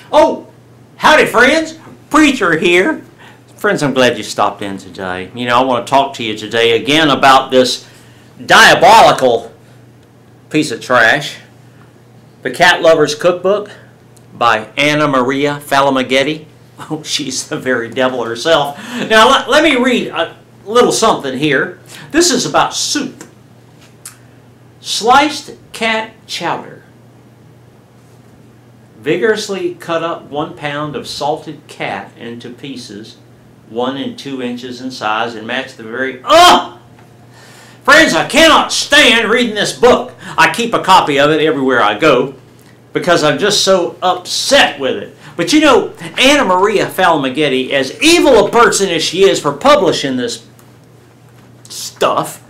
Oh, howdy friends, Preacher here. Friends, I'm glad you stopped in today. You know, I want to talk to you today again about this diabolical piece of trash, The Cat Lover's Cookbook by Anna Maria Falamageti. Oh, she's the very devil herself. Now, let me read a little something here. This is about soup. Sliced cat chowder. Vigorously cut up 1 pound of salted cat into pieces 1 and 2 inches in size and match the very... Friends, I cannot stand reading this book. I keep a copy of it everywhere I go because I'm just so upset with it. But you know, Anna Maria Falamageti, as evil a person as she is for publishing this stuff,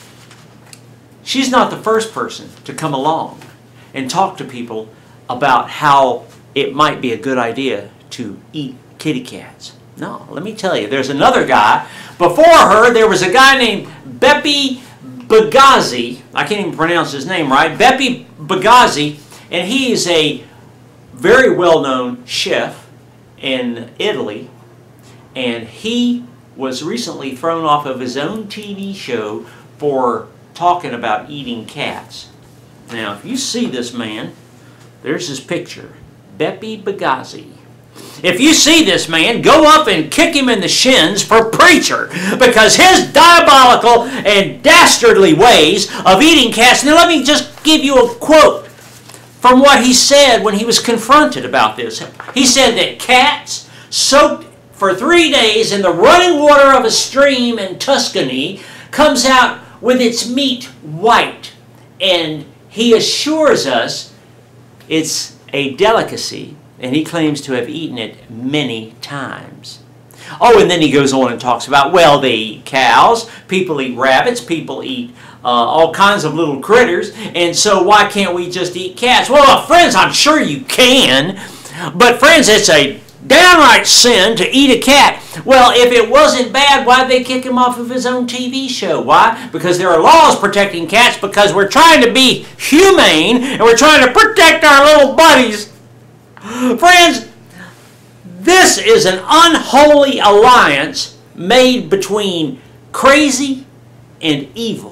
she's not the first person to come along and talk to people about how it might be a good idea to eat kitty cats. No, let me tell you, there's another guy. Before her, there was a guy named Beppe Bugazzi. I can't even pronounce his name right. Beppe Bugazzi, and he is a very well-known chef in Italy, and he was recently thrown off of his own TV show for talking about eating cats. Now, if you see this man, there's his picture, Beppe Bugazzi. If you see this man, go up and kick him in the shins for Preacher, because his diabolical and dastardly ways of eating cats. Now let me just give you a quote from what he said when he was confronted about this. He said that cats soaked for 3 days in the running water of a stream in Tuscany comes out with its meat white, and he assures us it's a delicacy, and he claims to have eaten it many times. Oh, and then he goes on and talks about, well, they eat cows, people eat rabbits, people eat all kinds of little critters, and so why can't we just eat cats? Well, friends, I'm sure you can, but friends, it's a downright sin to eat a cat. Well, if it wasn't bad, why'd they kick him off of his own TV show? Why? Because there are laws protecting cats, because we're trying to be humane and we're trying to protect our little buddies. Friends, this is an unholy alliance made between crazy and evil.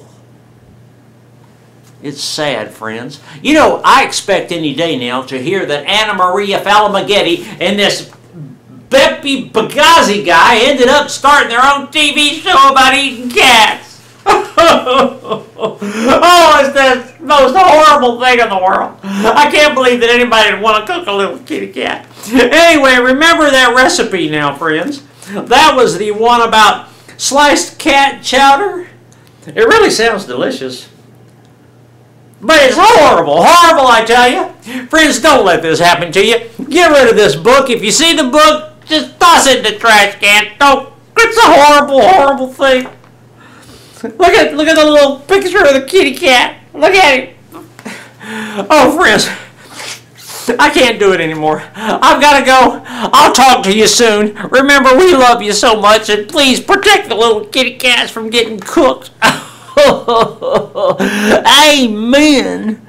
It's sad, friends. You know, I expect any day now to hear that Anna Maria Falamageti and this Beppe Bugazzi guy ended up starting their own TV show about eating cats. Oh, it's the most horrible thing in the world. I can't believe that anybody would want to cook a little kitty cat. Anyway, remember that recipe now, friends. That was the one about sliced cat chowder. It really sounds delicious. But it's horrible, horrible, I tell you. Friends, don't let this happen to you. Get rid of this book. If you see the book, just toss it in the trash can. Don't. It's a horrible, horrible thing. Look at the little picture of the kitty cat. Look at him. Oh, friends, I can't do it anymore. I've got to go. I'll talk to you soon. Remember, we love you so much, and please protect the little kitty cats from getting cooked. Amen.